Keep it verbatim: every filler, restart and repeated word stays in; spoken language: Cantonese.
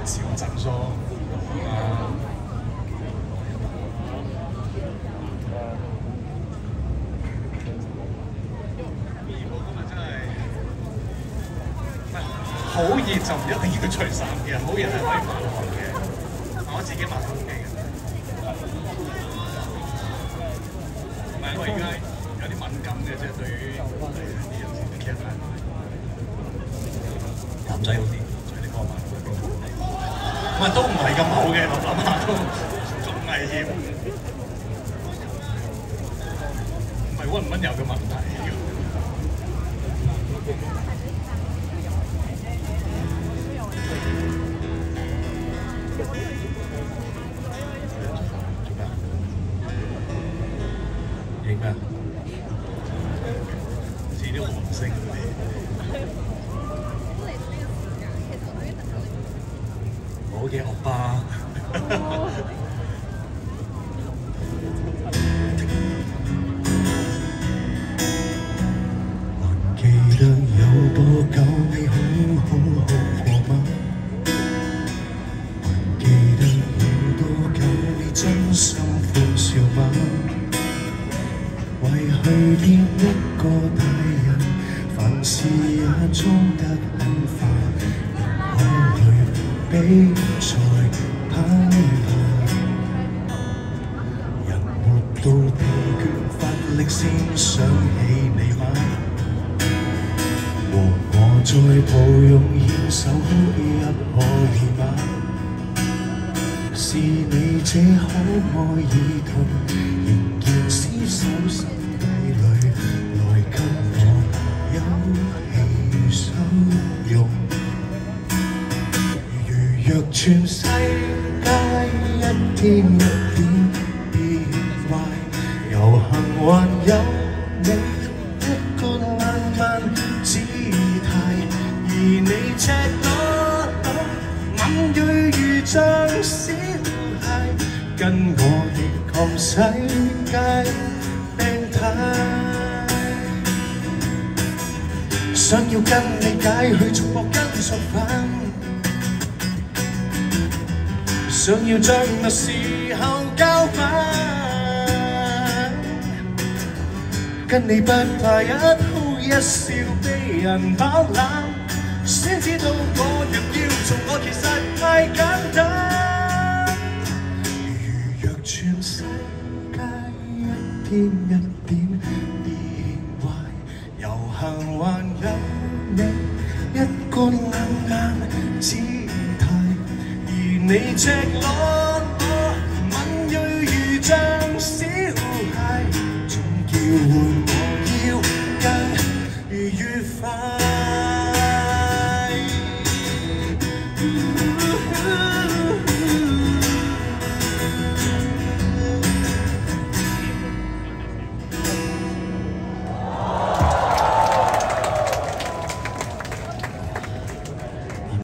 小整梳啊。 好熱就唔一定要除衫嘅，好熱係可以抹汗嘅。我自己抹都 OK 嘅。唔係，我而家有啲敏感嘅，即係對於啲人士其實係男仔好啲，除啲光板。唔係都唔係咁好嘅，我諗下都仲危險。唔係温唔温柔嘅問題。 影咩？似啲韓星嗰啲。我嘅歐巴。還記得有多久未好好好過嗎？還記得有多久未真心歡笑嗎？ 為去見一個大人，凡事也裝得很化，人海裏比賽攀爬，人活到疲倦乏力先想起你嗎？和我再抱擁牽手哭泣可以嗎？是你這可愛兒童，仍然廝守心底裏，來給我休憩收容。如若全世界一天一點變壞，遊行還有你一個浪漫姿態，而你赤裸裸敏鋭如像小孩，跟我亦抗世界病態。想要跟你解去束縛跟束縛，想要將那時候交返，跟你不怕一哭一笑被人飽覽，先知道我若要做我其實太簡單。如若全世界一天一點變壞，遊行還有你一個冷眼姿態，而你赤裸裸敏鋭如像小孩，總叫喚我要更愉快。